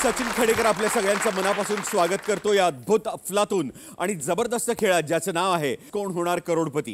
सचिन खेडेकर आपल्या सगळ्यांचं मनापासून स्वागत करतो या अद्भुत अफलातून आणि जबरदस्त खेळात ज्याचं नाव आहे कोण होणार करोडपती।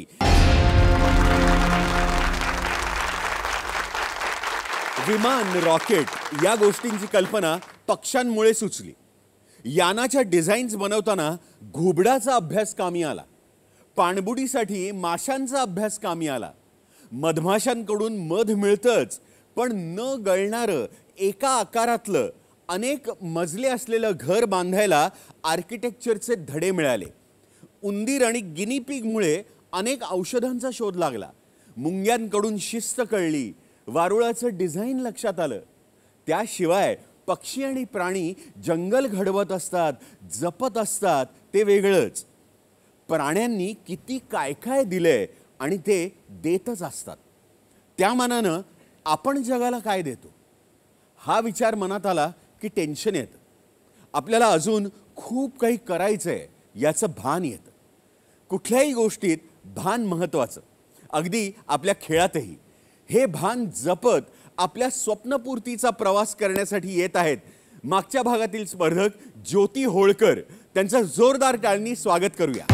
विमान, रॉकेट या गोष्टींची कल्पना पक्ष्यांमुळे सुचली। यानाच्या डिझाईन्स बनवताना घुबडाचा अभ्यास कामी आला। पाणबुडीसाठी माशांचा अभ्यास कामी आला। मधमाशांकडून मध मिळतंच, पण न गळणारं एका आकारातलं अनेक मजले असलेलं घर बांधायला आर्किटेक्चरचे धडे मिळाले। उंदीर आणि गिनी पिगमुळे अनेक औषधांचा शोध लागला। मुंग्यांकडून शिस्त कळली, वारुळाचं डिझाईन लक्षात आलं। त्याशिवाय पक्षी आणि प्राणी जंगल घडवत असतात, जपत असतात ते वेगळंच। प्राण्यांनी किती काय काय दिलंय आणि ते देतच असतात। त्या मानानं आपण जगाला काय देतो हा विचार मनात आला की टेन्शन येतं। आपल्याला अजून खूप काही करायचंय याचं भान येतं। कुठल्याही गोष्टीत भान महत्त्वाचं, अगदी आपल्या खेळातही। हे भान जपत आपल्या स्वप्नपूर्तीचा प्रवास करण्यासाठी येत आहेत मागच्या भागातील स्पर्धक ज्योती होळकर। त्यांचं जोरदार टाळणी स्वागत करूया।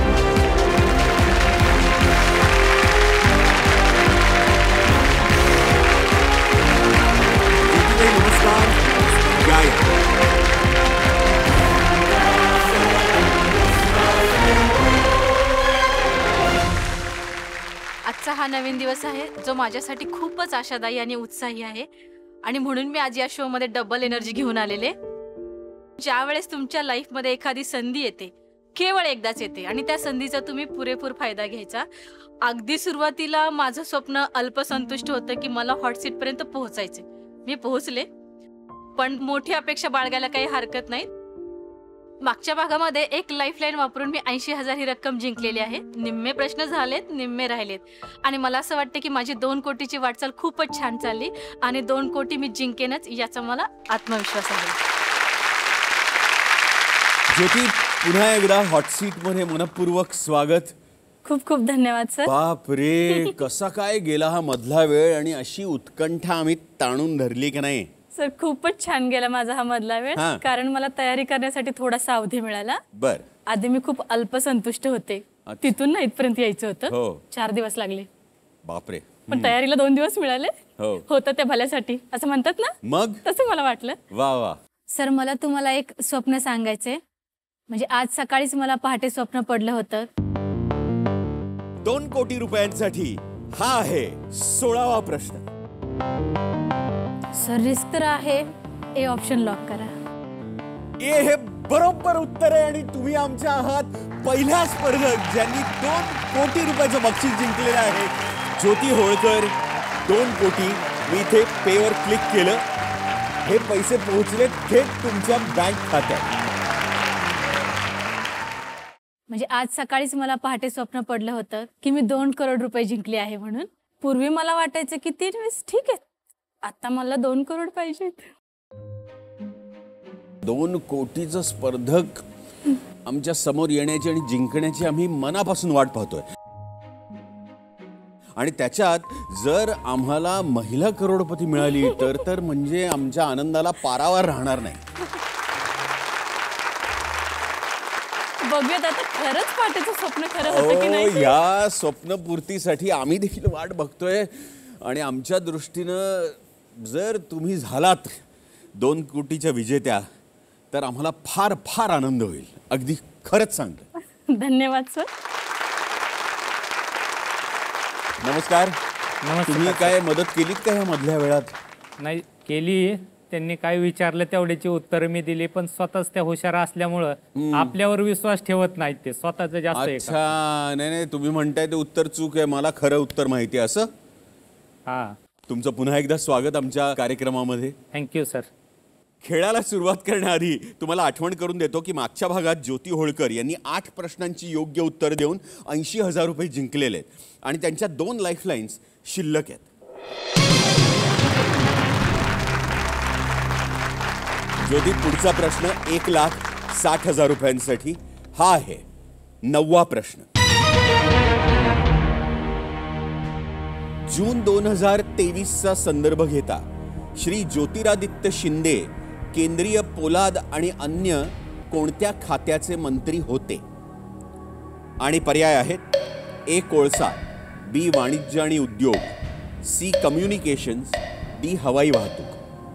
नमस्कार। आजचा हा नवीन दिवस आहे जो माझ्यासाठी खूपच आशादायी आणि उत्साही आहे आणि म्हणून मी आज या शो मध्ये डबल एनर्जी घेऊन आलेले। ज्यावेळेस तुमच्या लाईफ मध्ये एखादी संधी येते, केवळ एकदाच येते आणि त्या संधीचा तुम्ही पुरेपूर फायदा घ्यायचा। अगदी सुरुवातीला माझं स्वप्न अल्पसंतुष्ट होतं की मला हॉट सीट पर्यंत पोहोचायचे। मी पोहोचले, पण मोठी अपेक्षा बाळगायला काही हरकत नाही। मागच्या भागामध्ये एक लाईफलाईन वापरून मी 80,000 ही रक्कम जिंकलेली आहे। निम्मे प्रश्न झालेत, निम्मे राहिलेत आणि मला असं वाटतं की माझी 2 कोटीची वाटचाल खूपच छान चालली आणि 2 कोटी मी जिंकेनच याचा मला आत्मविश्वास आहे। ज्योती, पुन्हा एकदा हॉट सीट मध्ये मनपूर्वक स्वागत। खूप खूप धन्यवाद सर। बाप रे, कसा काय गेला हा मधला वेळ आणि अशी उत्कंठा आम्ही ताणून धरली की नाही? सर खूपच छान गेला माझा हा मधला वेळ, कारण मला तयारी करण्यासाठी थोडासा अवधी मिळाला। बर, आधी मी खूप अल्पसंतुष्ट होते, तिथून ना इथपर्यंत यायचं होतं। 4 दिवस लागले। बापरे, पण तयारीला 2 दिवस मिळाले। होतं त्या भल्यासाठी असं म्हणतात ना, मग तसं मला वाटलं। वा वा। सर मला तुम्हाला एक स्वप्न सांगायचंय। म्हणजे आज सकाळीच मला पहाटे स्वप्न पडलं होतं। 2 कोटी रुपयांसाठी हा आहे 16वा प्रश्न। सर रिस्क तर आहे, ए ऑप्शन लॉक करा। ए हे बरोबर उत्तर आहे आणि तुम्ही आमच्या आहात पहिला स्पर्धक ज्यांनी 2 कोटी रुपयाचं बक्षीस जिंकलेलं आहे। ज्योती होळकर। 2 कोटी। मी इथे पे वर क्लिक केलं, हे पैसे पोहोचले थेट तुमच्या बँक खात्यात। म्हणजे आज सकाळीच मला पहाटे स्वप्न पडलं होतं की मी 2 करोड रुपये जिंकले आहे म्हणून। पूर्वी मला वाटायचं की 3 ठीक आहे, आता मला 2 करोड पाहिजेत। 2 कोटीचं स्पर्धक आमच्या समोर येण्याची आणि जिंकण्याची आम्ही मनापासून वाट पाहतोय। आणि त्याच्यात जर आम्हाला महिला करोडपती मिळाली तर म्हणजे आमच्या आनंदाला पारावर राहणार नाही। बघूयात आता खरंच पहाटेचं स्वप्न खरं होतं की नाही। या स्वप्नपूर्तीसाठी आम्ही देखील वाट बघतोय आणि आमच्या दृष्टीनं जर तुम्ही झालात 2 कोटीच्या विजेत्या तर आम्हाला फार फार आनंद होईल। अगदी खरंच सांगतो। धन्यवाद सर। नमस्कार। तुम्ही काय मदत केलीत का या मधल्या वेळात? नाही केली, त्यांनी काय विचारलं तेवढ्याची उत्तर मी दिली, पण स्वतःच त्या हुशार असल्यामुळं आपल्यावर विश्वास ठेवत नाहीत ते, स्वतःच जास्त। अच्छा, नाही तुम्ही म्हणताय ते उत्तर चूक आहे, मला खरं उत्तर माहिती आहे असं? हा। तुमचं पुन्हा एकदा स्वागत आमच्या कार्यक्रमामध्ये। Thank you sir. खेळाला सुरुवात करण्याआधी तुम्हाला आठवण करून देतो की मागच्या भागात ज्योती होळकर यांनी 8 प्रश्नांची योग्य उत्तर देऊन 80,000 रुपये जिंकलेले आहेत आणि त्यांच्या 2 लाईफलाईन्स शिल्लक आहेत। ज्योती, पुढचा प्रश्न 1,60,000 रुपयांसाठी हा आहे 9वा प्रश्न। जून 2023 चा संदर्भ घेता श्री ज्योतिरादित्य शिंदे केंद्रीय पोलाद आणि अन्य कोणत्या खात्याचे मंत्री होते? आणि पर्याय आहेत ए कोळसा, बी वाणिज्य आणि उद्योग, सी कम्युनिकेशन्स, डी हवाई वाहतूक.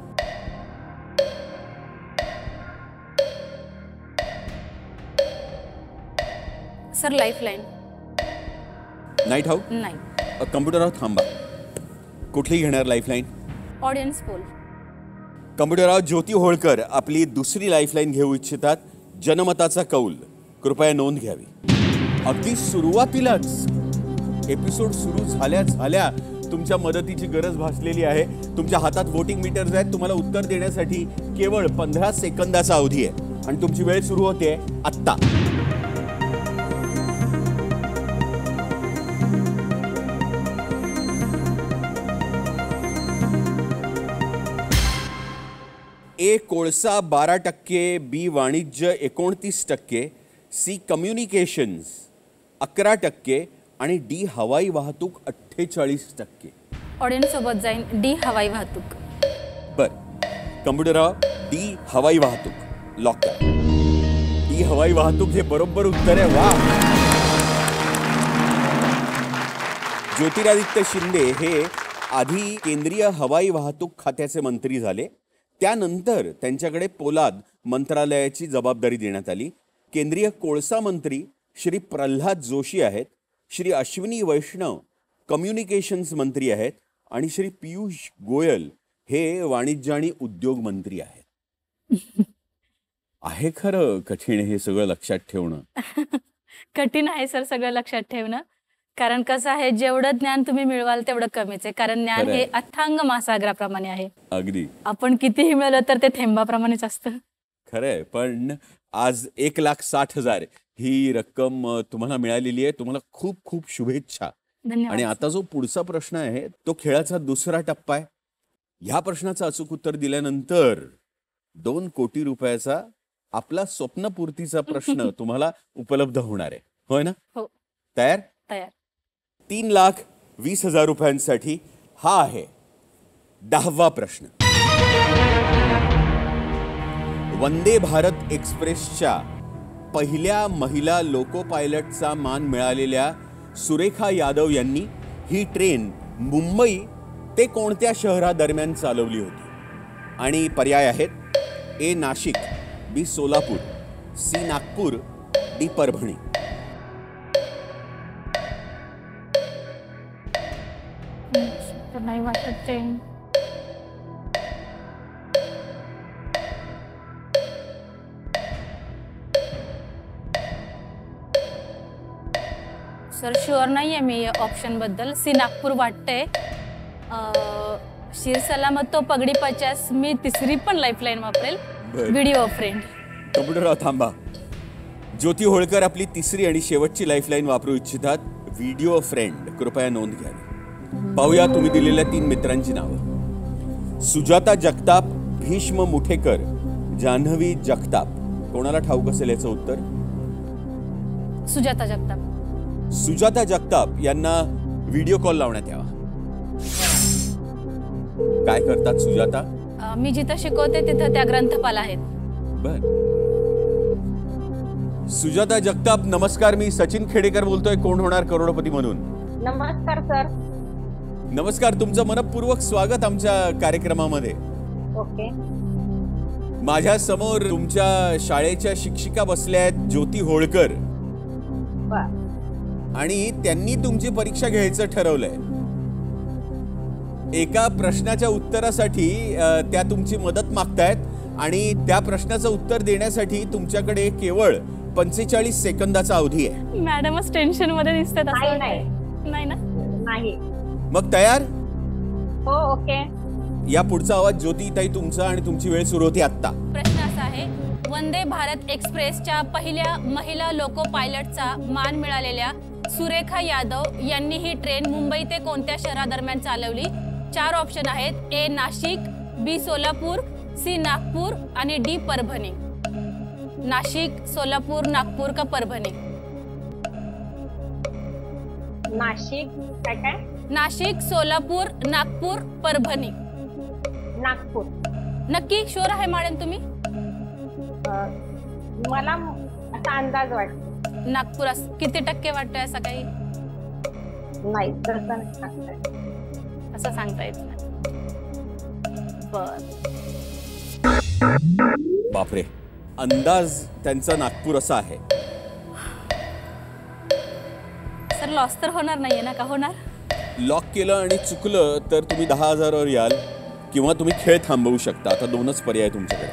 Sir lifeline. नाही ठाऊक? नाही. कम्प्युटरवर थांबा. कुठली घेणार लाईफलाईन? Audience poll. कम्प्युटरवर ज्योती होळकर आपली दुसरी लाईफलाईन घेऊ इच्छितात. जनमताचा कौल कृपया नोंद घ्यावी. अगदी सुरुवातीलाच एपिसोड सुरू झाल्या झाल्या तुमच्या मदतीची गरज भासलेली आहे. तुमच्या हातात वोटिंग मीटर्स आहेत. तुम्हाला उत्तर देण्यासाठी केवळ 15 सेकंदाचा अवधी आहे आणि तुमची वेळ सुरू होते आत्ता. ए कोळसा 12%, बी वाणिज्य 29%, सी कम्युनिकेशन्स 11% आणि डी हवाई वाहतूक 48%. ऑडियन्स सोबत जाईन डी हवाई वाहतूक. बर, कम्प्युटरवर डी हवाई वाहतूक लॉक करा. डी हवाई वाहतूक हे बरोबर उत्तर आहे. वा. ज्योतिरादित्य शिंदे हे आधी केंद्रीय हवाई वाहतूक खात्याचे मंत्री झाले. त्यानंतर त्यांच्याकडे पोलाद मंत्रालयाची जबाबदारी देण्यात आली. केंद्रीय कोळसा मंत्री श्री प्रल्हाद जोशी आहेत. श्री अश्विनी वैष्णव कम्युनिकेशन्स मंत्री आहेत आणि श्री पियुष गोयल हे वाणिज्य आणि उद्योग मंत्री आहेत. आहे खरं कठीण हे सगळं लक्षात ठेवणं. कठीण आहे सर सगळं लक्षात ठेवणं. कारण कसं आहे, जेवढं ज्ञान तुम्ही मिळवाल तेवढं कमीच आहे. कारण ज्ञान हे अथांग महासागराप्रमाणे आहे. अगदी. आपण कितीही मिळवलं तर ते थेंबाप्रमाणेच असतं. खरंय. पण आज 1,60,000 ही रक्कम तुम्हाला मिळालेली आहे. तुम्हाला खूप खूप शुभेच्छा. धन्यवाद. आणि आता जो पुढचा प्रश्न आहे तो खेळाचा दुसरा टप्पा आहे. ह्या प्रश्नाचं अचूक उत्तर दिल्यानंतर 2 कोटी रुपयाचा आपला स्वप्नपूर्तीचा प्रश्न तुम्हाला उपलब्ध होणार आहे. होय ना? हो. तयार? तयार. 3,20,000 रुपयांसाठी हा आहे 10वा प्रश्न. वंदे भारत एक्सप्रेसच्या पहिल्या महिला लोको पायलटचा मान मिळालेल्या सुरेखा यादव यांनी ही ट्रेन मुंबई ते कोणत्या शहरादरम्यान चालवली होती? आणि पर्याय आहेत A Nashik, B Solapur, C Nagpur, D Parbhani. नाही वाटत ते. सर शुअर नाही आहे मी ऑप्शन बद्दल. सी नागपूर वाटतंय. शिर सलामत तो पगडी 50. मी तिसरी पण लाईफलाईन वापरेल, व्हिडिओ फ्रेंड. कम्प्युटरवर थांबा. ज्योती होळकर आपली तिसरी आणि शेवटची लाईफलाईन वापरू इच्छितात. व्हिडिओ फ्रेंड कृपया नोंद घ्यावी. पाहूया तुम्ही दिलेल्या 3 मित्रांची नावं. सुजाता जगताप, भीष्म मुठेकर, जान्हवी जगताप. कोणाला ठाऊक असेल याचं उत्तर? सुजाता जगताप. सुजाता जगताप यांना व्हिडिओ कॉल लावण्यात यावा. काय करतात सुजाता? मी जिथं शिकवते तिथं त्या ग्रंथपाल आहेत. बर. सुजाता जगताप नमस्कार. मी सचिन खेडेकर बोलतोय कोण होणार करोडपती म्हणून. नमस्कार सर. नमस्कार. तुमचं मनपूर्वक स्वागत आमच्या कार्यक्रमामध्ये. ओके. माझ्या समोर तुमच्या शाळेच्या शिक्षिका बसल्या आहेत ज्योती होळकर. आणि त्यांनी तुमची परीक्षा घ्यायचं ठरवलंय. एका प्रश्नाच्या उत्तरासाठी त्या तुमची मदत मागतायत आणि त्या प्रश्नाचं उत्तर देण्यासाठी तुमच्याकडे केवळ 45 सेकंदाचा अवधी आहे. मॅडमच टेन्शन मध्ये दिसतात. नाही ना? नाही. मग तयार? हो. ओके. या पुढचा आवाज ज्योतिताई तुमचा आणि तुमची वेळ सुरू होती आत्ता. प्रश्न असा आहे, वंदे भारत एक्सप्रेसच्या पहिल्या महिला लोको पायलटचा मान मिळालेल्या सुरेखा यादव यांनी ही ट्रेन मुंबई ते कोणत्या शहरादरम्यान चालवली? 4 ऑप्शन आहेत. A Nashik, B Solapur, C Nagpur आणि डी परभणी. नाशिक, सोलापूर, नागपूर का परभणी? नाशिक. काय? नाशिक, सोलापूर, नागपूर, परभणी. नागपूर. नक्की शुअर आहे मॅडम तुम्ही? मला असा अंदाज वाटतो. नागपूर किती टक्के वाटतंय असं काही? नाही तसं नाही सांगता येत. असं सांगता येत नाही. बर, बापरे, अंदाज त्यांचा नागपूर असा आहे. सर लॉस तर होणार नाहीये ना? का होणार? लॉक केलं आणि चुकलं तर तुम्ही 10,000वर याल किंवा तुम्ही खेळ थांबवू शकता. आता दोनच पर्याय तुमच्याकडे.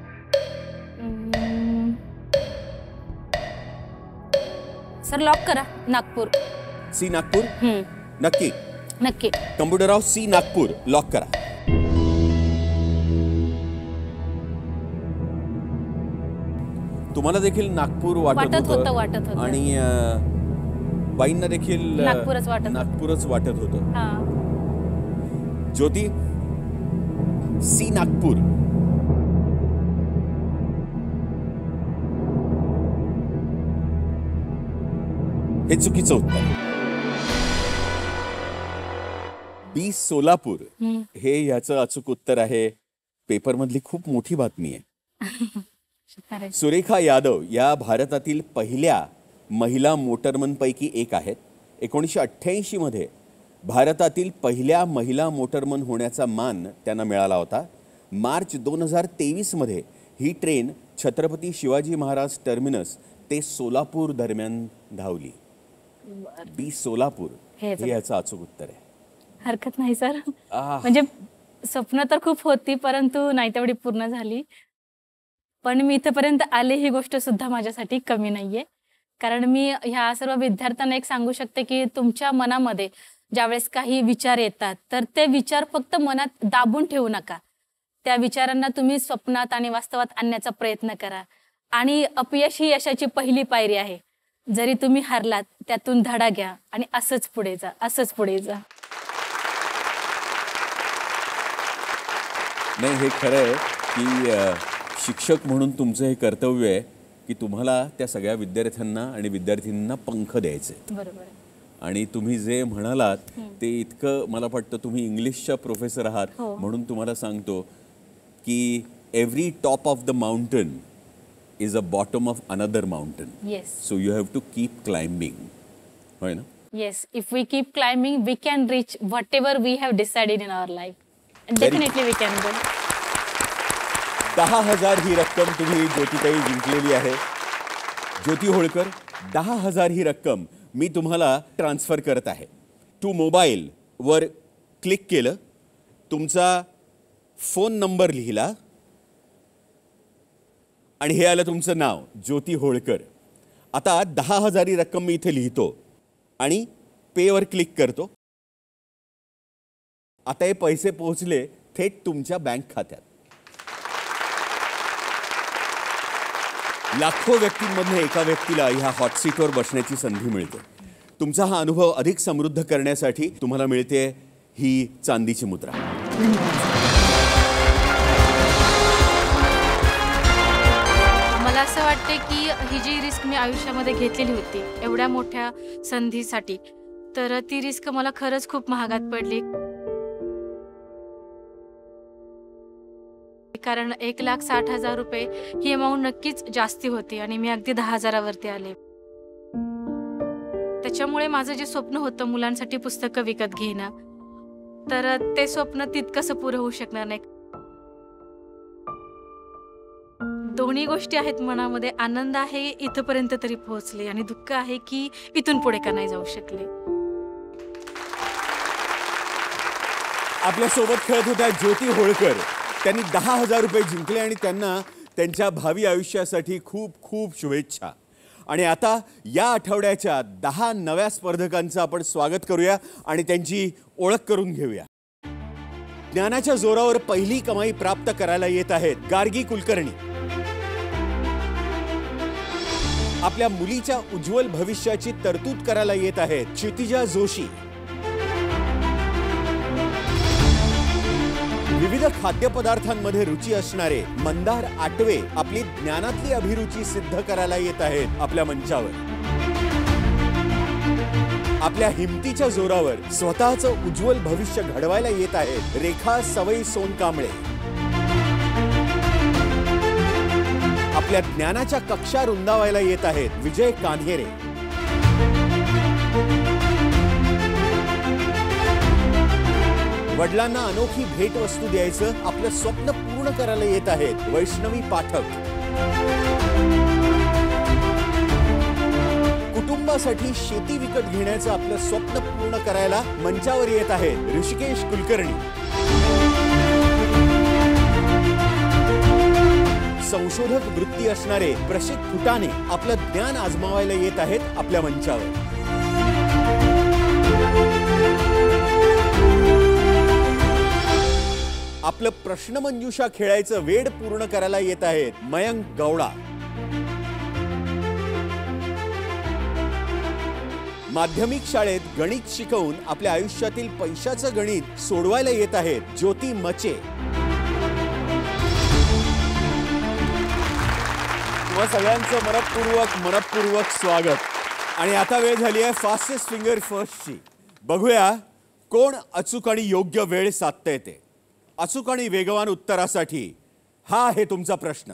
सर लॉक करा, नागपूर. सी नागपूर. नक्की? नक्की. कम्प्युटरराव सी नागपूर लॉक करा. तुम्हाला देखील नागपूर वाटत होतं आणि बाईंना देखील नागपूरच वाटत होतं. हा. ज्योती, सी नागपूर. हे चुकीचं उत्तर. बी सोलापूर हे ह्याचं अचूक उत्तर आहे. पेपर मधली खूप मोठी बातमी आहे. सुरेखा यादव या भारतातील पहिल्या महिला मोटरमन पैकी एक आहेत. 1988 मध्ये भारतातील पहिल्या महिला मोटरमन होण्याचा मान त्यांना मिळाला होता. मार्च 2023 मध्ये ही ट्रेन छत्रपती शिवाजी महाराज टर्मिनस ते सोलापूर दरम्यान धावली. बी सोलापूर हे याचं अचूक उत्तर आहे. हरकत नाही सर. म्हणजे स्वप्न तर खूप होती परंतु नाही तेवढी पूर्ण झाली. पण मी इथपर्यंत आले ही गोष्ट सुद्धा माझ्यासाठी कमी नाहीये. कारण मी ह्या सर्व विद्यार्थ्यांना एक सांगू शकते की तुमच्या मनामध्ये ज्यावेळेस काही विचार येतात तर ते विचार फक्त मनात दाबून ठेवू नका. त्या विचारांना तुम्ही स्वप्नात आणि वास्तवात आणण्याचा प्रयत्न करा. आणि अपयश ही यशाची पहिली पायरी आहे. जरी तुम्ही हारलात त्यातून धडा घ्या आणि असंच पुढे जा, असंच पुढे जा. नाही, हे खरं आहे की शिक्षक म्हणून तुमचं हे कर्तव्य आहे की तुम्हाला त्या सगळ्या विद्यार्थ्यांना आणि विद्यार्थ्यांना पंख द्यायचे. बरोबर. आणि तुम्ही जे म्हणालात ते इतकं मला वाटतं. तुम्ही इंग्लिशच्या प्रोफेसर आहात म्हणून तुम्हाला सांगतो की every top of the mountain is a bottom of another mountain. Yes. So you have to keep climbing. होय ना? Yes. If we keep climbing, we can reach whatever we have decided in our life. And definitely we can go. 10,000 ही रक्कम तुम्ही ज्योतिताई जिंकलेली आहे. ज्योती होळकर, 10,000 ही रक्कम मी तुम्हाला transfer करत आहे. टू मोबाईल वर क्लिक केलं, तुमचा फोन नंबर लिहिला आणि हे आलं तुमचं नाव ज्योती होळकर. आता 10,000 ही रक्कम मी इथे लिहितो आणि पे वर क्लिक करतो. आता हे पैसे पोहोचले थेट तुमच्या बँक खात्यात. लाखो व्यक्तींमध्ये एका व्यक्तीला ह्या हॉट सीटवर बसण्याची संधी मिळते. तुमचा हा अनुभव अधिक समृद्ध करण्यासाठी तुम्हाला मिळते ही चांदीची मुद्रा. मला असं वाटते की ही जी रिस्क मी आयुष्यामध्ये घेतलेली होती एवढ्या मोठ्या संधीसाठी, तर ती रिस्क मला खरंच खूप महागात पडली. कारण 1,60,000 रुपये ही अमाऊंट नक्कीच जास्ती होती आणि मी अगदी 10,000वरती आले. त्याच्यामुळे माझं जे स्वप्न होतं मुलांसाठी पुस्तकं विकत घेणं, तर ते स्वप्न तितकंसं पुरं होऊ शकणार नाही. दोन्ही गोष्टी आहेत मनामध्ये. आनंद आहे इथपर्यंत तरी पोहोचले आणि दुःख आहे की इथून पुढे का नाही जाऊ शकले. आपल्या सोबत खेळत होत्या ज्योती होळकर. त्यांनी 10,000 रुपये जिंकले आणि त्यांना त्यांच्या भावी आयुष्यासाठी खूप खूप शुभेच्छा. आणि आता या आठवड्याच्या 10 नव्या स्पर्धकांचं आपण स्वागत करूया आणि त्यांची ओळख करून घेऊया. ज्ञानाच्या जोरावर पहिली कमाई प्राप्त करायला येत आहेत गार्गी कुलकर्णी. आपल्या मुलीच्या उज्ज्वल भविष्याची तरतूद करायला येत आहेत क्षितिजा जोशी. विविध खाद्यपदार्थांमध्ये रुची असणारे मंदार आटवे आपली ज्ञानातली अभिरुची सिद्ध करायला येत आहेत आपल्या मंचावर. आपल्या हिमतीच्या जोरावर स्वतःचं उज्ज्वल भविष्य घडवायला येत आहेत रेखा सवई सोनकांबळे. आपल्या ज्ञानाच्या कक्षा रुंदावायला येत आहेत विजय कान्हेरे. वडिलांना अनोखी भेटवस्तू द्यायचं आपलं स्वप्न पूर्ण करायला येत आहेत वैष्णवी पाठक. कुटुंबासाठी शेती विकत घेण्याचं आपलं स्वप्न पूर्ण करायला मंचावर येत आहेत ऋषिकेश कुलकर्णी. संशोधक वृत्ती असणारे प्रशिक फुटाणे आपलं ज्ञान आजमावायला येत आहेत आपल्या मंचावर. आपलं प्रश्नमंजुषा खेळायचं वेड पूर्ण करायला येत आहेत मयंक गौडा. माध्यमिक शाळेत गणित शिकवून आपल्या आयुष्यातील पैशाचं गणित सोडवायला येत आहेत ज्योती मचे. तुम्हा सगळ्यांचं मनपूर्वक स्वागत. आणि आता वेळ झाली आहे फास्टेस्ट फिंगर फर्स्टची. बघूया कोण अचूक आणि योग्य वेळ साधता येते. अचूक आणि वेगवान उत्तरासाठी हा आहे तुमचा प्रश्न.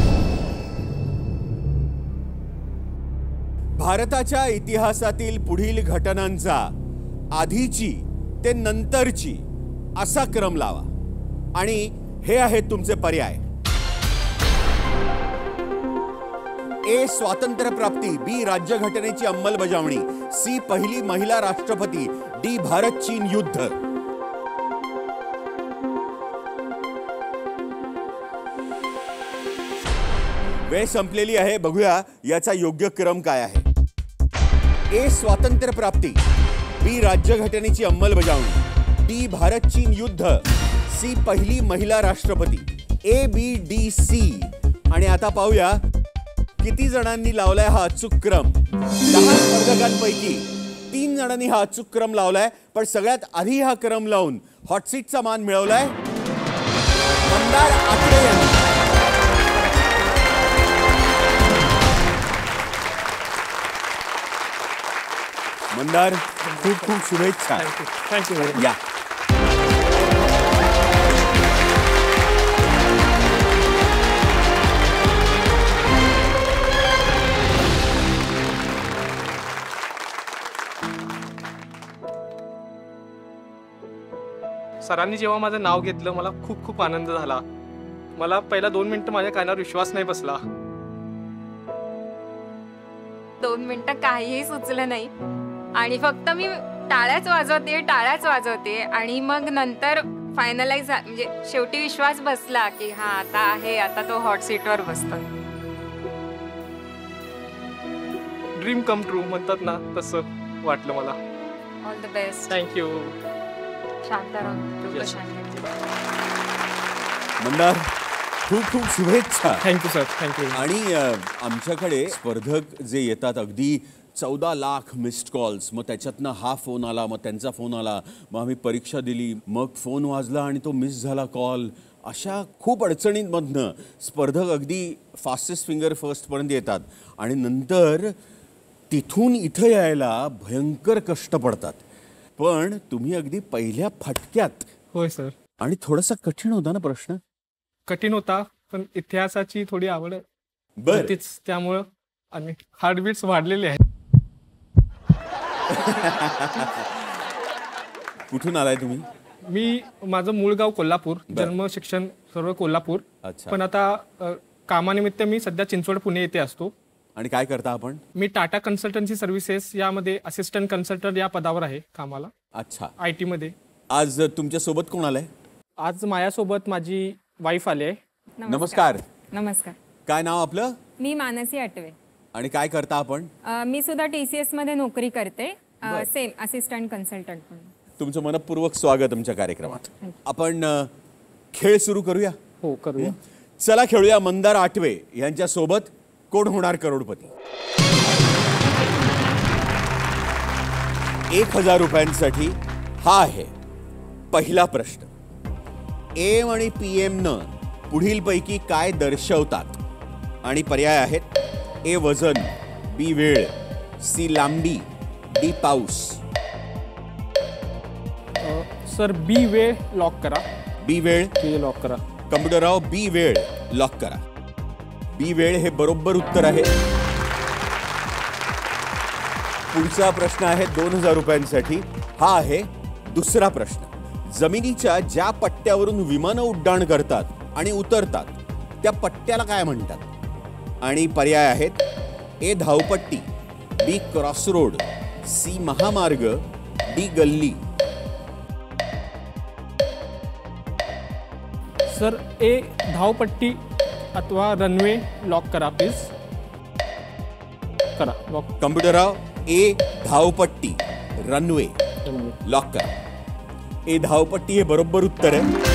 भारताच्या इतिहासातील पुढील घटनांचा आधीची ते नंतरची असा क्रम लावा. आणि हे आहेत तुमचे पर्याय. ए स्वातंत्र्यप्राप्ती, बी राज्यघटनेची अंमलबजावणी, सी पहिली महिला राष्ट्रपती, डी भारत चीन युद्ध. वेळ संपलेली आहे. बघूया याचा योग्य क्रम काय आहे. ए स्वातंत्र्यप्राप्ती, बी राज्यघटनेची अंमलबजावणी, डी भारत चीन युद्ध, सी पहिली महिला राष्ट्रपती. A B D C. आणि आता पाहूया किती जणांनी लावलाय हा अचूक क्रम. 10 स्पर्धकांपैकी 3 जणांनी हा अचूक क्रम लावलाय. पण सगळ्यात आधी हा क्रम लावून हॉटसीटचा मान मिळवलाय मंदार आत्रे यांनी. मंदार, खूप खूप शुभेच्छा. थँक्यू. या सरांनी जेव्हा माझं नाव घेतलं मला खूप खूप आनंद झाला. मला पहिला 2 मिनिटं माझ्या कानावर विश्वास नाही बसला. 2 मिनिटं काहीही सुचलं नाही आणि फक्त मी टाळ्याच वाजवते आणि मग नंतर फायनलाइज म्हणजे शेवटी विश्वास बसला की हा आता तो हॉट सीटवर बसतो. ड्रीम कम ट्रू म्हणतात ना तसं वाटलं मला. All the best. थँक्यू. शांत राहून शांत. मंदार, खूप खूप शुभेच्छा. Thank you sir. थँक्यू. आणि आमच्याकडे स्पर्धक जे येतात अगदी 14 लाख मिस्ड कॉल्स, मग त्याच्यातनं हा फोन आला, मग त्यांचा फोन आला, मग आम्ही परीक्षा दिली, मग फोन वाजला आणि तो मिस झाला कॉल. अशा खूप अडचणींमधनं स्पर्धक अगदी फास्टेस्ट फिंगर फर्स्टपर्यंत येतात आणि नंतर तिथून इथं यायला भयंकर कष्ट पडतात. पण तुम्ही अगदी पहिल्या फटक्यात. होय सर. आणि थोडासा कठीण होता ना प्रश्न. कठीण होता पण इतिहासाची थोडी आवड बरं. होतीच त्यामुळं आणि हार्टबीट्स वाढलेले आहेत. कुठून आलाय तुम्ही? मी माझं मूळ गाव कोल्हापूर, जन्म शिक्षण सर्व कोल्हापूर. अच्छा. पण आता कामानिमित्त मी सध्या चिंचवड पुणे येथे असतो. आणि काय करता आपण? मी टाटा कन्सल्टन्सी सर्व्हिसेस यामध्ये असिस्टंट कन्सल्टंट या पदावर आहे कामाला. अच्छा. IT मध्ये. आज तुमच्या सोबत कोण आलंय? आज माझ्यासोबत माझी वाईफ आली आहे. नमस्कार. नमस्कार. काय नाव आपलं? मी मानसी आटवे. आणि काय करता आपण? मी सुद्धा TCS मध्ये नोकरी करते, सेम असिस्टंट कन्सल्टंट म्हणून. तुमचं मनपूर्वक स्वागत आमच्या कार्यक्रमात. आपण खेळ सुरू करूया. हो, करूया. चला खेळूया. मंदार आटवे यांच्या सोबत कोण होणार करोडपती. 1000 रुपयांसाठी हा आहे पहिला प्रश्न. एम आणि PM न पुढीलपैकी काय दर्शवतात? आणि पर्याय आहेत ए वजन, बी वेळ, सी लांबी, डी पाऊस. सर बी वेळ लॉक करा. बी वेळ लॉक करा. कम्प्युटरराव बी वेळ लॉक करा. बी वेळ हे बरोबर उत्तर आहे. पुढचा प्रश्न आहे 2000 रुपयांसाठी. हा आहे दुसरा प्रश्न. जमिनीच्या ज्या पट्ट्यावरून विमानं उड्डाण करतात आणि उतरतात त्या पट्ट्याला काय म्हणतात? आणि पर्याय आहेत ए धावपट्टी, बी क्रॉसरोड, सी महामार्ग, डी गल्ली. सर ए धावपट्टी अथवा रनवे लॉक करा प्लीज. करा लॉक. कम्प्युटराव ए धावपट्टी रनवे लॉक करा. ए धावपट्टी हे बरोबर उत्तर आहे.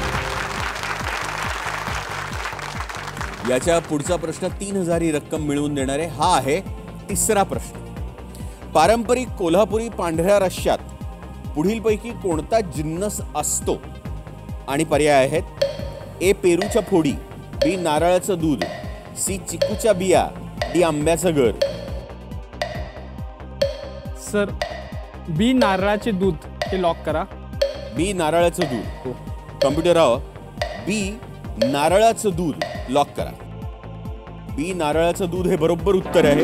याच्या पुढचा प्रश्न 3000 ही रक्कम मिळवून देणार आहे. हा आहे तिसरा प्रश्न. पारंपरिक कोल्हापुरी पांढऱ्या रश्श्यात पुढीलपैकी कोणता जिन्नस असतो? आणि पर्याय आहेत ए पेरूच्या फोडी, बी नारळाचं दूध, सी चिकूच्या बिया, डी आंब्याचं गर. सर बी नारळाचे दूध हे लॉक करा. बी नारळाचं दूध. कम्प्युटराव बी नारळाचं दूध लॉक करा. बी नारळाचं दूध हे बरोबर उत्तर आहे.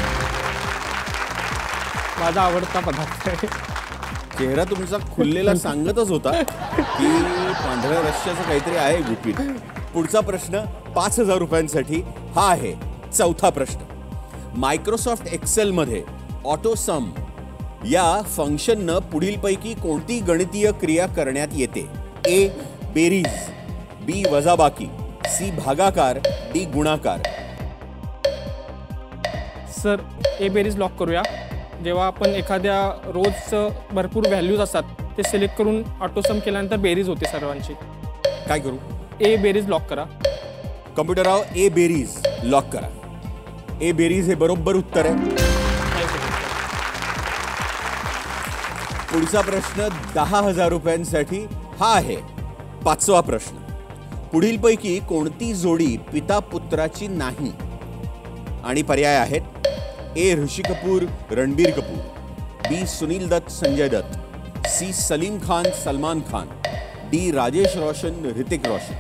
माझा आवडता पदार्थ आहे. चेहरा तुमचा खुललेला सांगतच होता की पांढऱ्या रश्श्याचं काहीतरी आहे गुपित. पुढचा प्रश्न 5000 रुपयांसाठी. हा आहे चौथा प्रश्न. मायक्रोसॉफ्ट एक्सेल मध्ये ऑटोसम या फंक्शननं पुढीलपैकी कोणती गणितीय क्रिया करण्यात येते? ए बेरीज, बी वजाबाकी, सी भागाकार, डी गुणाकार. सर ए बेरीज लॉक करूया. जेव्हा आपण एखाद्या रोजचं भरपूर व्हॅल्यूज असतात ते सिलेक्ट करून ऑटोसम केल्यानंतर बेरीज होते सर्वांची. काय करू? ए बेरीज लॉक करा. कम्प्युटराव ए बेरीज लॉक करा. ए बेरीज हे बरोबर उत्तर आहे. पुढचा प्रश्न 10000 रुपयांसाठी. हा आहे पाचवा प्रश्न. पुढीलपैकी कोणती जोडी पिता पुत्राची नाही? आणि पर्याय आहेत A Rishi Kapoor Ranbir Kapoor, B Sunil Dutt Sanjay Dutt, C Salim Khan Salman Khan, D Rajesh Roshan Hrithik Roshan.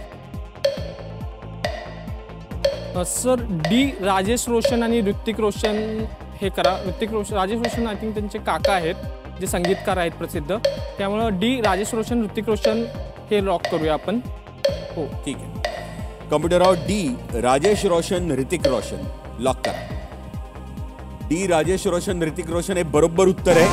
Sir D Rajesh Roshan आणि ऋतिक रोशन हे करा. राजेश रोशन आय थिंक त्यांचे काका आहेत जे संगीतकार आहेत प्रसिद्ध. त्यामुळं डी राजेश रोशन ऋतिक रोशन हे लॉक करूया आपण. हो ठीक आहे. कम्प्युटराव डी राजेश रोशन ऋतिक रोशन लॉक करा. डी राजेश रोशन ऋतिक रोशन हे बरोबर उत्तर आहे.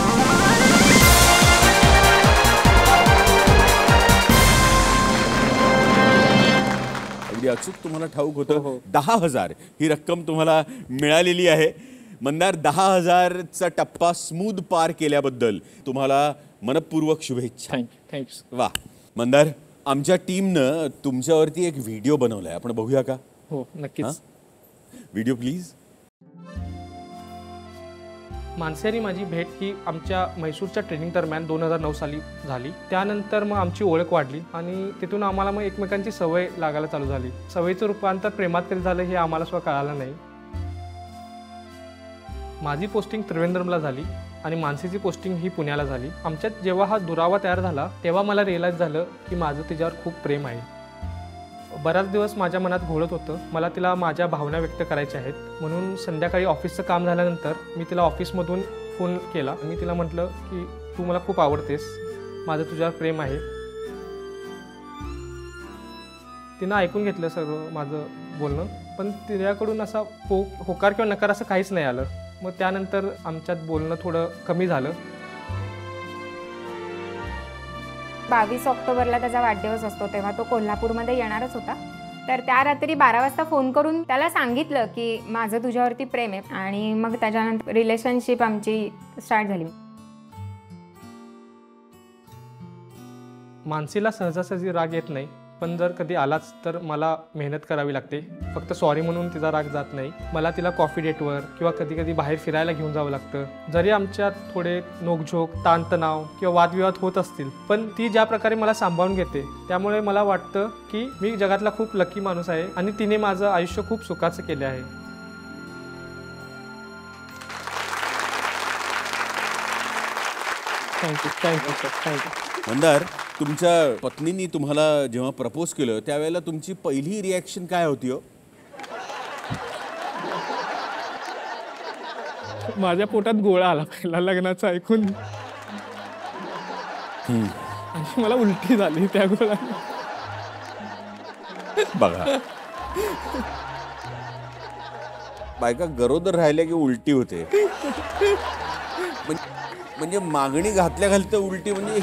अगदी अचूक तुम्हाला ठाऊक होतं. 10000 ही रक्कम तुम्हाला मिळालेली आहे. मंदार 10000चा टप्पा स्मूथ पार केल्याबद्दल तुम्हाला मनपूर्वक शुभेच्छा. थँक्स. वा मंदार, आमच्या टीमनं तुमच्यावरती एक व्हिडिओ बनवलाय. आपण बघूया का? हो नक्कीच. Video please. मानसी आणि माझी भेट ही आमच्या म्हैसूरच्या ट्रेनिंग दरम्यान 2009 साली झाली. त्यानंतर मग आमची ओळख वाढली आणि तिथून आम्हाला मग एकमेकांची सवय लागायला चालू झाली. सवयीचं रूपांतर प्रेमात कधी झालं हे आम्हाला सुद्धा कळालं नाही. माझी पोस्टिंग त्रिवेंद्रमला झाली आणि मानसीची पोस्टिंग ही पुण्याला झाली. आमच्यात जेव्हा हा दुरावा तयार झाला तेव्हा मला रिअलाईज झालं की माझं तिच्यावर खूप प्रेम आहे. बराच दिवस माझ्या मनात घोळत होतं. मला तिला माझ्या भावना व्यक्त करायच्या आहेत. म्हणून संध्याकाळी ऑफिसचं काम झाल्यानंतर मी तिला ऑफिसमधून फोन केला. मी तिला म्हटलं की तू मला खूप आवडतेस, माझं तुझ्यावर प्रेम आहे. तिनं ऐकून घेतलं सर्व माझं बोलणं, पण तिच्याकडून असा होकार किंवा नकार असं काहीच नाही आलं. मग त्यानंतर आमच्यात बोलणं थोडं कमी झालं. 22 ऑक्टोबरला त्याचा वाढदिवस असतो, तेव्हा तो कोल्हापूरमध्ये येणारच होता. तर त्या रात्री 12 वाजता फोन करून त्याला सांगितलं की माझं तुझ्यावरती प्रेम आहे. आणि मग त्याच्यानंतर रिलेशनशिप आमची स्टार्ट झाली. मानसीला सहजासहजी राग येत नाही, पण जर कधी आलाच तर मला मेहनत करावी लागते. फक्त सॉरी म्हणून तिचा राग जात नाही. मला तिला कॉफी डेटवर किंवा कधी कधी बाहेर फिरायला घेऊन जावं लागतं. जरी आमच्यात थोडे नोकझोक, ताणतणाव किंवा वादविवाद होत असतील, पण ती ज्या प्रकारे मला सांभाळून घेते त्यामुळे मला वाटतं की मी जगातला खूप लकी माणूस आहे आणि तिने माझं आयुष्य खूप सुखाचं केले आहे. Thank you sir. थँक्यू. मंदार, तुमच्या पत्नींनी तुम्हाला जेव्हा प्रपोज केलं त्यावेळेला तुमची पहिली रिॲक्शन काय होती? हो माझ्या पोटात गोळा आला पहिला लग्नाचं ऐकून आणि मला उलटी झाली त्या गोळ्याने. बघा बायका गरोदर राहिल्या की उलटी होते. म्हणजे मागणी घातल्या घालतं उलटी म्हणजे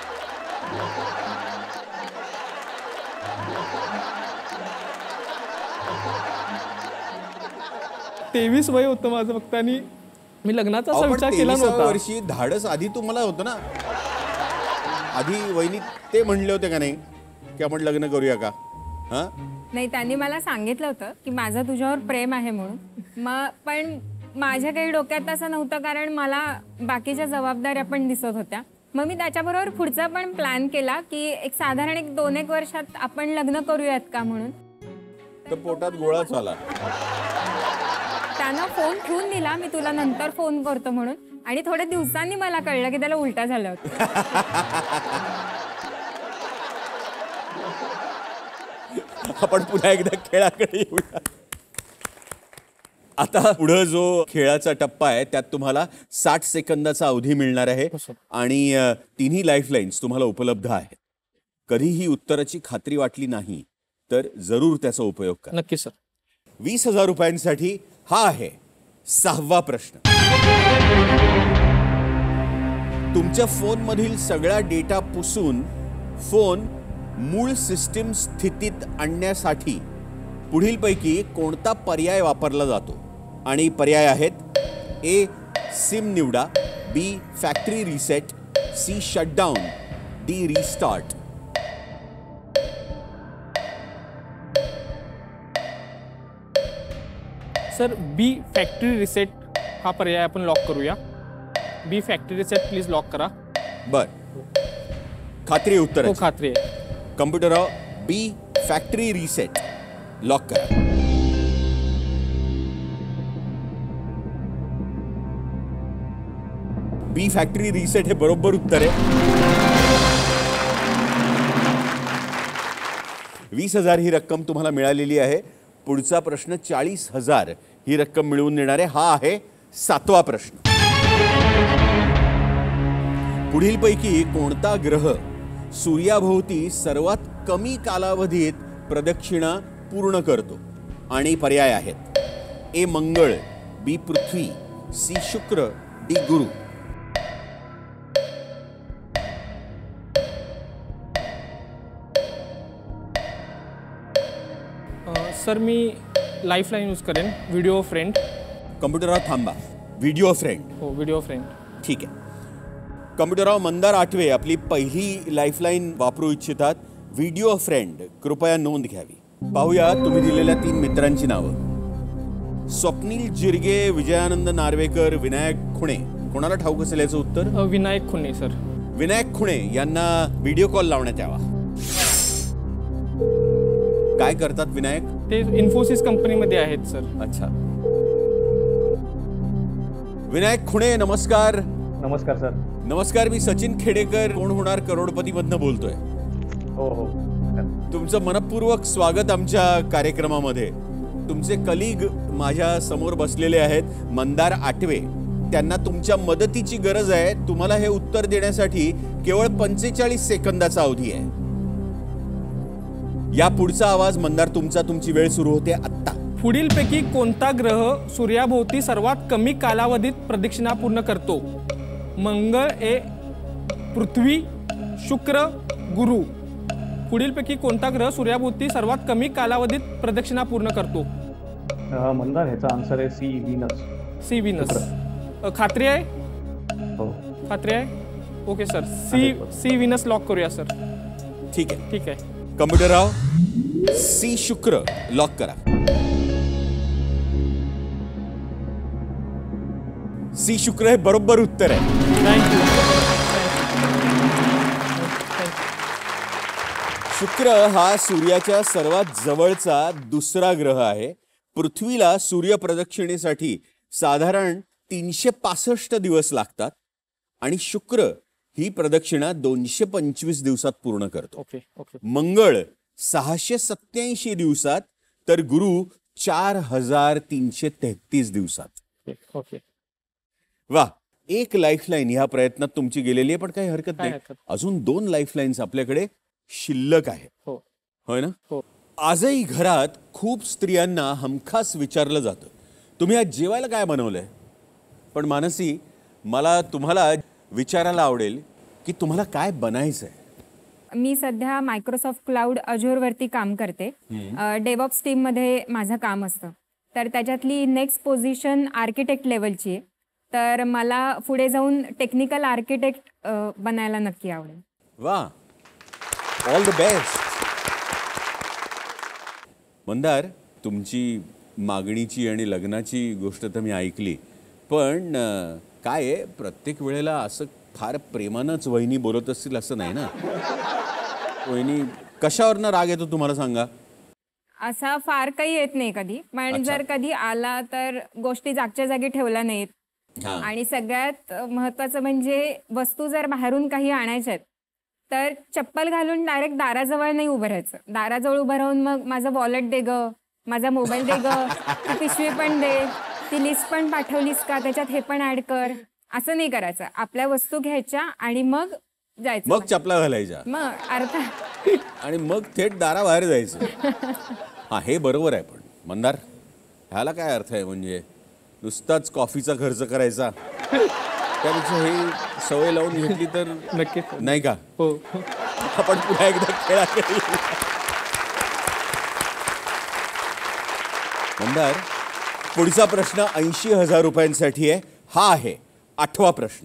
तेवीस वय होतं माझं फक्त आणि मी लग्नाचा असा आपण विचार केला 23व्या नव्हता. वर्षी धाडस आधी तुम्हाला होतं ना. आधी वहिनी ते म्हणले होते का नाही की आपण लग्न करूया का? हा नाही, त्यांनी मला सांगितलं होतं की माझं तुझ्यावर प्रेम आहे म्हणून. मग पण माझ्या काही डोक्यात असं नव्हतं, कारण मला बाकीच्या जबाबदाऱ्या पण दिसत होत्या. मग मी त्याच्याबरोबर पुढचा पण प्लॅन केला की एक साधारण 2-1 वर्षात आपण लग्न करूयात का म्हणून. तर पोटात गोळाच आला. त्यानं फोन ठेवून दिला, मी तुला नंतर फोन करतो म्हणून. आणि थोड्या दिवसांनी मला कळलं की त्याला उलटा झाला होता. आपण पुन्हा एकदा खेळाकडे येऊया. आता पुढे जो खेळाचा टप्पा आहे त्यात तुम्हाला 60 सेकंदाचा अवधी मिळणार आहे आणि तिन्ही लाईफलाईन्स तुम्हाला उपलब्ध आहेत. कधीही उत्तराची खात्री वाटली नाही तर जरूर त्याचा उपयोग करा. नक्की सर. 20,000 रुपयांसाठी हा आहे 6वा प्रश्न. तुमच्या फोनमधील सगळा डेटा पुसून फोन मूळ सिस्टीम स्थितीत आणण्यासाठी पुढीलपैकी कोणता पर्याय वापरला जातो? आणि पर्याय आहेत: ए सिम निवडा, B factory reset, C shutdown, D restart. Sir B factory reset हा पर्याय आपण लॉक करूया. B factory reset please lock करा. बर, खात्री आहे उत्तर? हो, खात्री आहे. कम्प्युटराव बी फॅक्टरी रिसेट लॉक करा. बी फॅक्टरी रिसेट हे बरोबर उत्तर आहे. 20,000 ही रक्कम तुम्हाला मिळालेली आहे. पुढचा प्रश्न 40,000 ही रक्कम मिळवून देणार आहे. हा आहे 7वा प्रश्न. पुढीलपैकी कोणता ग्रह सूर्याभोवती सर्वात कमी कालावधीत प्रदक्षिणा पूर्ण करतो? आणि पर्याय आहेत: ए मंगळ, बी पृथ्वी, सी शुक्र, डी गुरु. सर मी लाईफलाईन यूज करेन, व्हिडिओ फ्रेंड. कम्प्युटरावर थांबा. Video friend. हो, व्हिडिओ फ्रेंड. ठीक आहे. कम्प्युटरावर मंदार आठवे आपली पहिली लाईफलाईन वापरू इच्छितात. व्हिडिओ फ्रेंड कृपया नोंद घ्यावी. पाहूया तुम्ही दिलेल्या 3 मित्रांची नावं. स्वप्नील जिरगे, विजयानंद नार्वेकर, विनायक खुणे. कोणाला ठाऊक असेल याचं उत्तर? विनायक खुने सर. विनायक खुणे यांना व्हिडिओ कॉल लावण्यात यावा. काय करतात विनायक? ते इन्फोसिस कंपनीमध्ये आहेत सर. अच्छा. विनायक खुणे नमस्कार. नमस्कार सर. नमस्कार, मी सचिन खेडेकर, कोण होणार करोडपती मधनं बोलतोय. हो हो. तुमचं मनपूर्वक स्वागत आमच्या कार्यक्रमामध्ये. तुमचे कलीग माझ्या समोर बसलेले आहेत, मंदार आठवे. त्यांना तुमच्या मदतीची गरज आहे. तुम्हाला हे उत्तर देण्यासाठी केवळ 45 सेकंदाचा अवधी आहे. या पुढचा आवाज मंदार तुमची वेळ सुरू होते आत्ता. पुढीलपैकी कोणता ग्रह सूर्याभोवती सर्वात कमी कालावधीत प्रदक्षिणा पूर्ण करतो? मंगळ, ए पृथ्वी, शुक्र, गुरु. पुढीलपैकी कोणता ग्रह सूर्याभोवती सर्वात कमी कालावधीत प्रदक्षिणा पूर्ण करतो? मंदार, ह्याचा आन्सर आहे सी व्हीनस. C Venus. खात्री आहे? हो, खात्री आहे. Okay sir, C Venus lock करूया सर. ठीक आहे. ठीक आहे. कम्प्युटराव सी शुक्र लॉक करा. सी शुक्र हे बरोबर उत्तर आहे. थँक्यू. शुक्र हा सूर्याच्या सर्वात जवळचा दुसरा ग्रह आहे. पृथ्वीला सूर्यप्रदक्षिणेसाठी साधारण 365 दिवस लागतात आणि शुक्र ही प्रदक्षिणा 225 दिवसात पूर्ण करतो. Okay okay. मंगळ 687 दिवसात, तर गुरु 4333 दिवसात. ओके. वा, एक लाईफलाईन ह्या प्रयत्नात तुमची गेलेली आहे, पण काही हरकत काही नाही. हरकत. अजून 2 लाईफलाईन्स आपल्याकडे शिल्लक आहेत. हो होय ना? हो. आजही घरात खूप स्त्रियांना हमखास विचारलं जातं, तुम्ही आज जेवायला काय बनवलंय? पण मानसी, मला तुम्हाला विचारायला आवडेल की तुम्हाला काय बनायचंय? मी सध्या मायक्रोसॉफ्ट क्लाउड अझोरवरती काम करते. डेव्हऑप्स टीममध्ये माझं काम असतं. तर त्याच्यातली नेक्स्ट पोझिशन आर्किटेक्ट लेवलची आहे. तर मला पुढे जाऊन टेक्निकल आर्किटेक्ट बनायला नक्की आवडेल. वा, ऑल द बेस्ट. मंदार, तुमची मागणीची आणि लग्नाची गोष्ट तर मी ऐकली, पण काय आहे, प्रत्येक वेळेला असं फार प्रेमानंच वहिनी बोलत असतील असं नाही ना. वहिनी, कशावरनं राग येतो तुम्हाला सांगा? असा फार काही येत नाही कधी, पण अच्छा. जर कधी आला तर गोष्टी जागच्या जागी ठेवल्या नाहीत. हां. आणि सगळ्यात महत्त्वाचं म्हणजे वस्तू जर बाहेरून काही आणायच्या आहेत तर चप्पल घालून डायरेक्ट दाराजवळ नाही उभं राहायचं. दाराजवळ उभं राहून मग माझं वॉलेट दे ग, माझा मोबाईल दे ग, ती पिशवी पण दे, ती लिस्ट पण पाठवलीस का, त्याच्यात हे पण ऍड कर, असं नाही करायचं. आपल्या वस्तू घ्यायच्या आणि मग जायचं. मग चपला घालायच्या मग अर्थात आणि मग थेट दाराबाहेर जायचं. हा, हे बरोबर आहे. पण मंदार, ह्याला काय अर्थ आहे? म्हणजे नुसताच कॉफीचा खर्च करायचा, त्यापेक्षा हे सवय लावून घेतली तर नक्कीच. नाही का? हो. आपण पुन्हा एकदा खेळाकडे येऊ. मंदार, पुढचा प्रश्न 80,000 रुपयांसाठी आहे. हा आहे 8वा प्रश्न.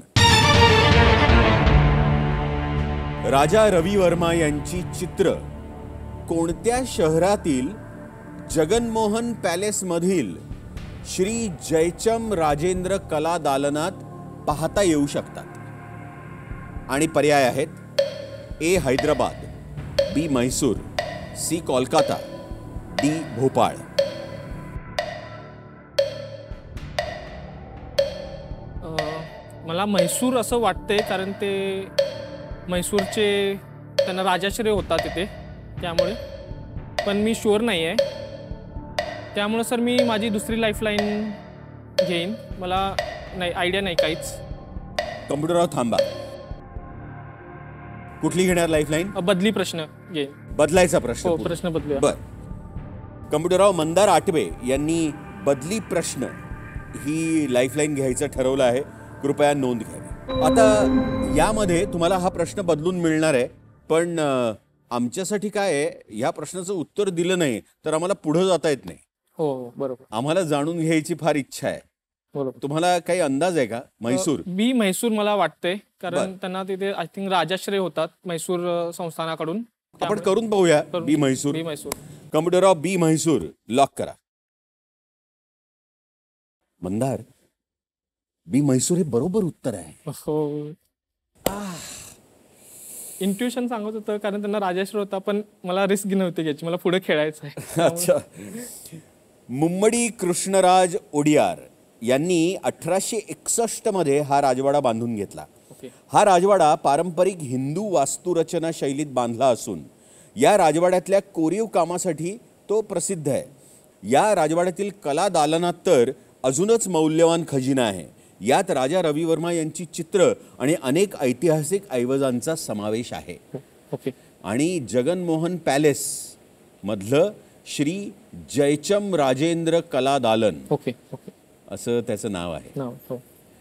राजा रवी वर्मा यांची चित्र कोणत्या शहरातील जगनमोहन पॅलेसमधील श्री जयचम राजेंद्र कला दालनात पाहता येऊ शकतात? आणि पर्याय आहेत: A Hyderabad, B Mysore, C Kolkata, D Bhopal. मला म्हैसूर असं वाटतंय, कारण ते म्हैसूरचे त्यांना राजाश्रय होता तिथे, त्यामुळे. पण मी शुअर नाही आहे, त्यामुळे सर मी माझी दुसरी लाईफलाईन घेईन. मला नाही, आयडिया नाही काहीच. कम्प्युटरवर थांबा. कुठली घेणार लाईफलाईन? बदली प्रश्न घेईन. बदलायचा प्रश्न? हो, प्रश्न बदलूया. बर. कम्प्युटरराव मंदार आटवे यांनी बदली प्रश्न ही लाईफलाईन घ्यायचं ठरवलं आहे. कृपया नोंद घ्यावी. आता यामध्ये तुम्हाला हा प्रश्न बदलून मिळणार आहे, पण आमच्यासाठी काय आहे, या प्रश्नाचं उत्तर दिलं नाही तर आम्हाला पुढे जाता येत नाही. हो, बरोबर. आम्हाला जाणून घ्यायची फार इच्छा आहे. बरोबर. तुम्हाला काही अंदाज आहे का? म्हैसूर? बी म्हैसूर मला वाटतंय, कारण बरं. त्यांना तिथे आय थिंक राजाश्रय होतात म्हैसूर संस्थानाकडून. आपण करून पाहूया. बी म्हैसूर. बी म्हैसूर. कम्प्युटरराव, बी म्हैसूर लॉक करा. मंदार, बी म्हैसूर हे बरोबर उत्तर आहे. हो. इंट्युशन सांगत होतं, कारण त्यांना राजाश्रय होता, पण मला रिस्क नव्हती घ्यायची, मला पुढे खेळायचं आहे. अच्छा. मुम्मडी कृष्णराज ओडियार यांनी 1861 मध्ये हा राजवाडा बांधून घेतला. ओके. हा राजवाडा पारंपरिक हिंदू वास्तुरचना शैलीत बांधला असून या राजवाड्यातल्या कोरीव कामासाठी तो प्रसिद्ध आहे. या राजवाड्यातील कला दालनात तर अजूनच मौल्यवान खजिना आहे. यात राजा रवी वर्मा यांची चित्र आणि अनेक ऐतिहासिक ऐवजांचा समावेश आहे. ओके. आणि जगनमोहन पॅलेस मधलं श्री जयचम राजेंद्र कला दालन ओके. ओके. असं त्याचं नाव आहे. नाव. हो.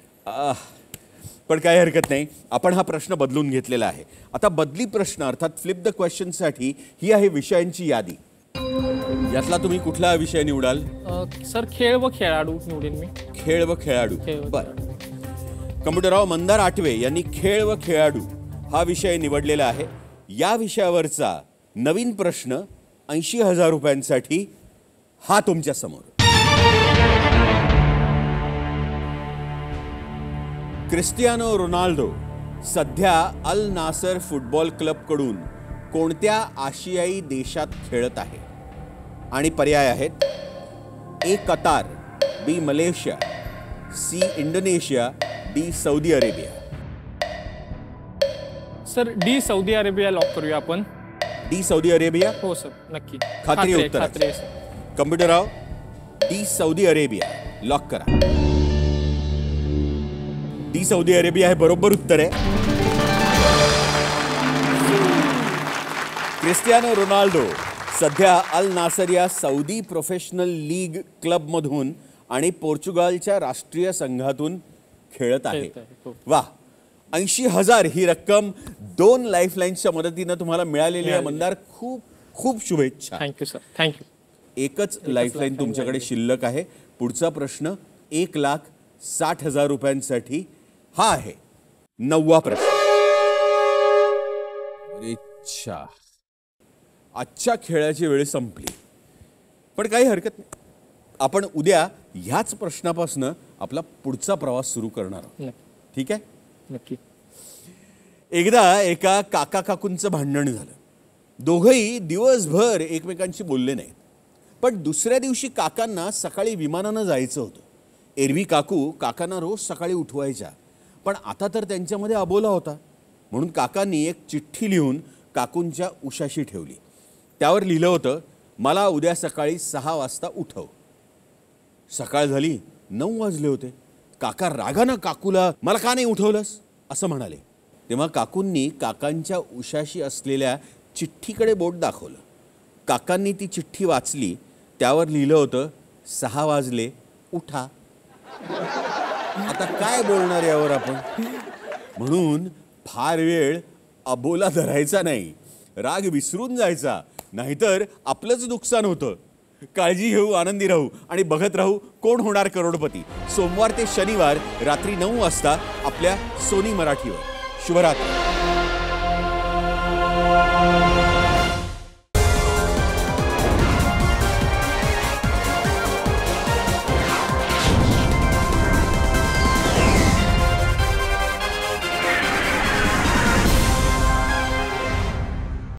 पण काही हरकत नाही, आपण हा प्रश्न बदलून घेतलेला आहे. आता बदली प्रश्न अर्थात फ्लिप द क्वेश्चनसाठी ही आहे विषयांची यादी. यातला तुम्ही कुठला विषय निवडाल? सर, खेळ व खेळाडू निवडेन मी. खेळ व खेळाडू. खेळ व बर. कम्प्युटरराव मंदार आटवे यांनी खेळ व खेळाडू हा विषय निवडलेला आहे. या विषयावरचा नवीन प्रश्न 80,000 रुपयांसाठी हा तुमच्या समोर. क्रिस्टियानो रोनाल्डो सध्या अल नासर फुटबॉल क्लबकडून कोणत्या आशियाई देशात खेळत आहे? आणि पर्याय आहेत: A Qatar, B Malaysia, C Indonesia, D Saudi Arabia. Sir, D Saudi Arabia lock करूया आपण. D Saudi Arabia? हो सर, नक्की. खात्री आहे, उत्तर? खात्री आहे सर. कम्प्युटरराव, डी सौदी अरेबिया लॉक करा. डी सौदी अरेबिया हे बरोबर उत्तर आहे. क्रिस्टियानो रोनाल्डो सध्या अल नासर या सौदी प्रोफेशनल लीग क्लबमधून आणि पोर्चुगालच्या राष्ट्रीय संघातून खेळत आहे. वा, 80,000 ही रक्कम 2 लाईफलाईन्सच्या मदतीनं तुम्हाला मिळालेली आहे. मंदार, खूप खूप शुभेच्छा. Thank you sir, thank you. एकच लाईफलाईन तुमच्याकडे शिल्लक आहे. पुढचा प्रश्न 1,60,000 रुपयांसाठी हा आहे. 9वा प्रश्न. अच्छा, आजच्या खेळाची वेळ संपली, पण काही हरकत नाही. आपण उद्या ह्याच प्रश्नापासून आपला पुढचा प्रवास सुरू करणार आहोत. ठीक आहे? नक्की. एकदा एका काका काकूंचं भांडण झालं. दोघंही दिवसभर एकमेकांशी बोलले नाहीत. पण दुसऱ्या दिवशी काकांना सकाळी विमानानं जायचं होतं. एरवी काकू काकांना रोज सकाळी उठवायच्या, पण आता तर त्यांच्यामध्ये अबोला होता. म्हणून काकांनी एक चिठ्ठी लिहून काकूंच्या उशाशी ठेवली. त्यावर लिहिलं होतं, मला उद्या सकाळी 6 वाजता उठव. सकाळ झाली, 9 वाजले होते. काका रागानं काकूला, मला का नाही उठवलंस असं म्हणाले. तेव्हा काकूंनी काकांच्या उशाशी असलेल्या चिठ्ठीकडे बोट दाखवलं. काकांनी ती चिठ्ठी वाचली. त्यावर लिहिलं होतं, 6 वाजले, उठा. आता काय बोलणार यावर आपण? म्हणून फार वेळ अबोला धरायचा नाही, राग विसरून जायचा, नाहीतर आपलंच नुकसान होतं. काळजी घेऊ, आनंदी राहू आणि बघत राहू कोण होणार करोडपती. सोमवार ते शनिवार रात्री 9 वाजता आपल्या सोनी मराठीवर. शुभरात्री.